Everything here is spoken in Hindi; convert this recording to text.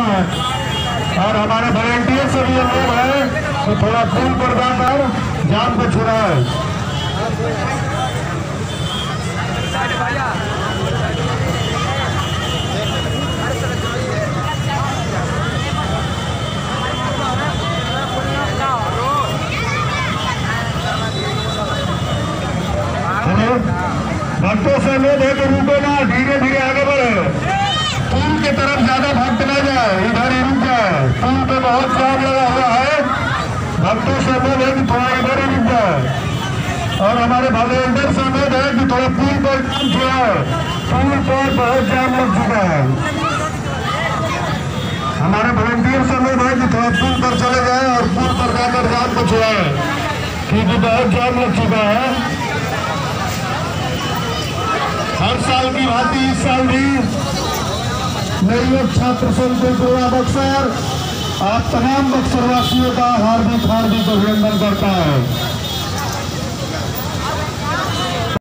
और हमारे वॉलंटियर से भी लोग हैं तो थोड़ा खून प्रदान कर जान को छुड़ाए। भक्तों से अनुरोध है कि रुको ना, धीरे धीरे आगे बढ़े, पुल की तरफ ज्यादा भक्त न जाए, इधर ही रुक जाए। पुल पे बहुत जाम लगा हुआ है, भक्तों से अनुरोध है कि थोड़ा इधर ही रुक जाए। और हमारे वॉलंटियर से अनुरोध है कि थोड़ा पुल पर छुड़ाए, पुल पर बहुत जाम लग चुका है। हमारे वॉलंटियर से अनुरोध है कि थोड़ा पुल पर चले जाए और पुल पर जाकर जाम को छुड़ाए, क्योंकि बहुत जाम लग चुका है। हर साल की भांति इस साल भी नवयुवक छात्र संघ पूर्वा बक्सर आप तमाम बक्सर वासियों का हार्दिक हार्दिक अभिनंदन करता